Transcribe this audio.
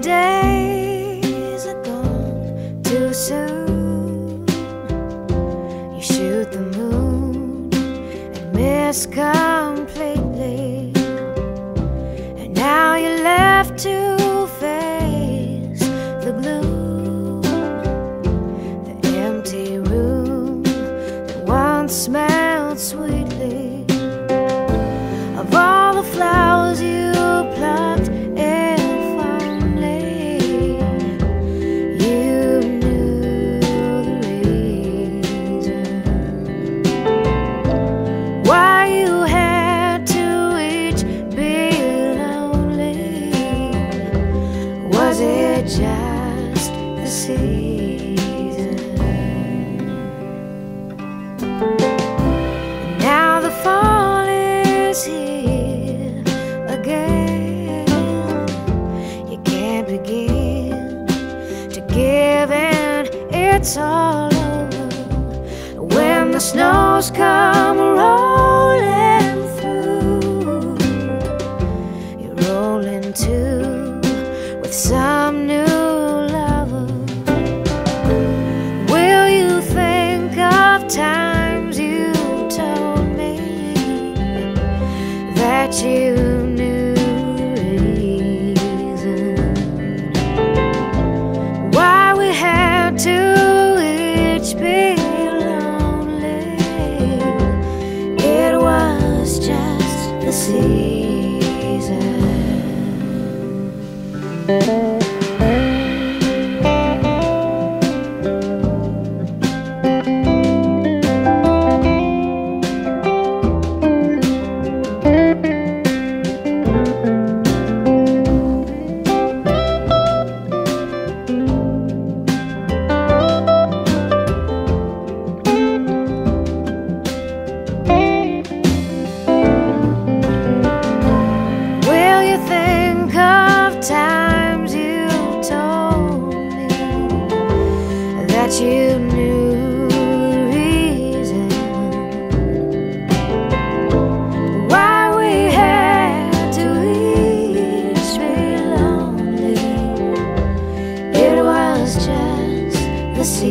days are gone too soon. You shoot the moon and miss completely, and now you're left to face the gloom, the empty room that once smelled sweetly of all the flowers you plucked. Was it just the season? Now the fall is here again. You can't begin to give in, it's all over when the snows come rolling through. You're rolling too with some new lover. Will you think of times you told me that you knew the reason why we had to each be lonely? It was just the season. Times you told me that you knew the reason why we had to each be lonely. It was just the season.